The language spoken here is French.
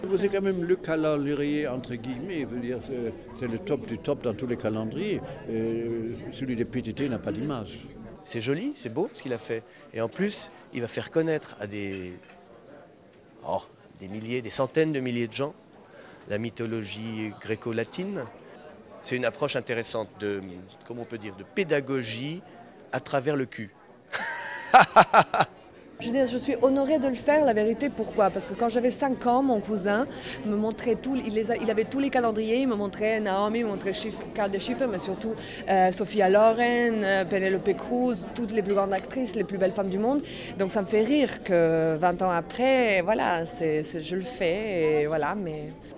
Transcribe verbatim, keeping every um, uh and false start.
C'est quand même le calendrier, entre guillemets, veut dire, c'est le top du top dans tous les calendriers. Euh, celui des P T T n'a pas d'image. C'est joli, c'est beau ce qu'il a fait. Et en plus, il va faire connaître à des, oh, des milliers, des centaines de milliers de gens la mythologie gréco-latine. C'est une approche intéressante de, comment on peut dire, de pédagogie à travers le cul. Je, veux dire, je suis honorée de le faire, la vérité. Pourquoi? Parce que quand j'avais cinq ans, mon cousin me montrait tout, il, les a, il avait tous les calendriers, il me montrait Naomi, il me montrait Carl de Schiffer, mais surtout euh, Sophia Loren, euh, Penelope Cruz, toutes les plus grandes actrices, les plus belles femmes du monde. Donc ça me fait rire que vingt ans après, voilà, c'est, c'est, je le fais, et voilà, mais...